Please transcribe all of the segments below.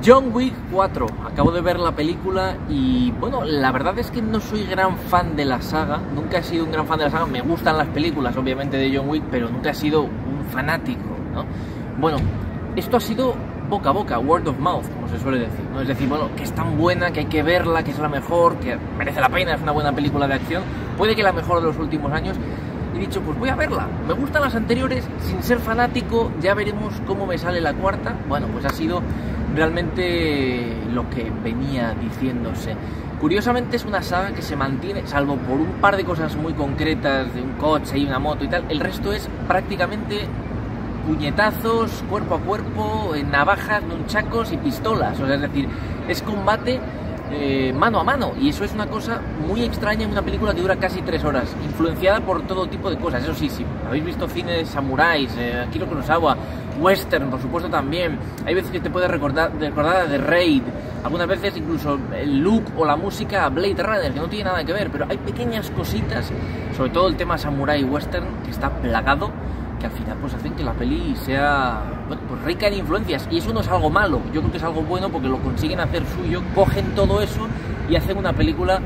John Wick 4, acabo de ver la película y bueno, la verdad es que no soy gran fan de la saga, nunca he sido un gran fan de la saga, me gustan las películas obviamente de John Wick, pero nunca he sido un fanático, ¿no? Bueno, esto ha sido boca a boca, word of mouth, como se suele decir, ¿no? Es decir, bueno, que es tan buena, que hay que verla, que es la mejor, que merece la pena, es una buena película de acción, puede que la mejor de los últimos años. He dicho, pues voy a verla, me gustan las anteriores, sin ser fanático, ya veremos cómo me sale la cuarta. Bueno, pues ha sido realmente lo que venía diciéndose. Curiosamente es una saga que se mantiene, salvo por un par de cosas muy concretas, de un coche y una moto y tal, el resto es prácticamente puñetazos, cuerpo a cuerpo, navajas, nunchacos y pistolas, o sea, es decir, es combate mano a mano, y eso es una cosa muy extraña en una película que dura casi 3 horas, influenciada por todo tipo de cosas. Eso sí, si habéis visto cine de samuráis, Akira Kurosawa, western, por supuesto también, hay veces que te puede recordar a The Raid, algunas veces incluso el look o la música a Blade Runner, que no tiene nada que ver, pero hay pequeñas cositas, sobre todo el tema samurai western, que está plagado, que al final pues hacen que la peli sea, bueno, pues rica en influencias, y eso no es algo malo, yo creo que es algo bueno porque lo consiguen hacer suyo, cogen todo eso y hacen una película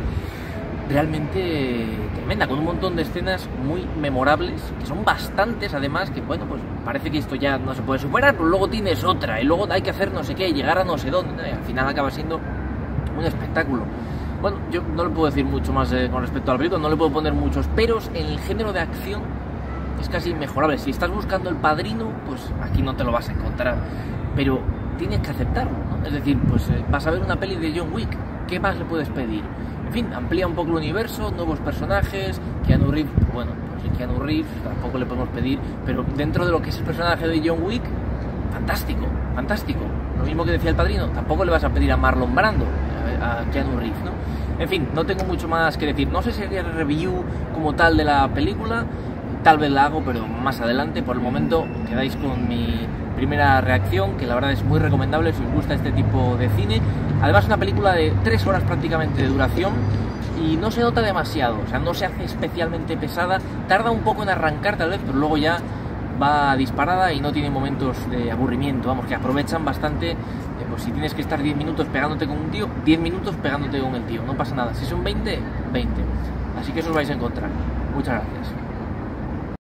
realmente tremenda, con un montón de escenas muy memorables, que son bastantes además, que bueno, pues parece que esto ya no se puede superar, pero luego tienes otra, y luego hay que hacer no sé qué, llegar a no sé dónde, y al final acaba siendo un espectáculo. Bueno, yo no le puedo decir mucho más con respecto a la película, no le puedo poner muchos peros. En el género de acción es casi inmejorable. Si estás buscando El Padrino, pues aquí no te lo vas a encontrar, pero tienes que aceptarlo, ¿no? Es decir, pues vas a ver una peli de John Wick, ¿qué más le puedes pedir? En fin, amplía un poco el universo, nuevos personajes, Keanu Reeves, bueno, pues Keanu Reeves tampoco le podemos pedir, pero dentro de lo que es el personaje de John Wick, fantástico, fantástico. Lo mismo que decía El Padrino, tampoco le vas a pedir a Marlon Brando, a Keanu Reeves, ¿no? En fin, no tengo mucho más que decir. No sé si haría review como tal de la película, tal vez la hago, pero más adelante. Por el momento quedáis con mi primera reacción, que la verdad es muy recomendable si os gusta este tipo de cine. Además, una película de 3 horas prácticamente de duración y no se nota demasiado, o sea, no se hace especialmente pesada, tarda un poco en arrancar tal vez, pero luego ya va disparada y no tiene momentos de aburrimiento, vamos, que aprovechan bastante. Pues si tienes que estar 10 minutos pegándote con un tío, 10 minutos pegándote con el tío, no pasa nada. Si son 20, 20. Así que eso os vais a encontrar. Muchas gracias.